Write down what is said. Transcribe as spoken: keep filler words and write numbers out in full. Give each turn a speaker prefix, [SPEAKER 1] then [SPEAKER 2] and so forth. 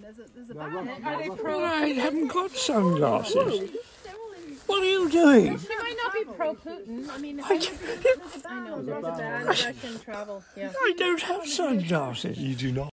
[SPEAKER 1] There's a, there's a ban.
[SPEAKER 2] Are they pro? I haven't got sunglasses. What are you doing?
[SPEAKER 1] She might not be pro-Putin. I mean,
[SPEAKER 2] I,
[SPEAKER 1] I know there's a ban on Russian travel. Yeah.
[SPEAKER 2] I don't have sunglasses.
[SPEAKER 3] You do not.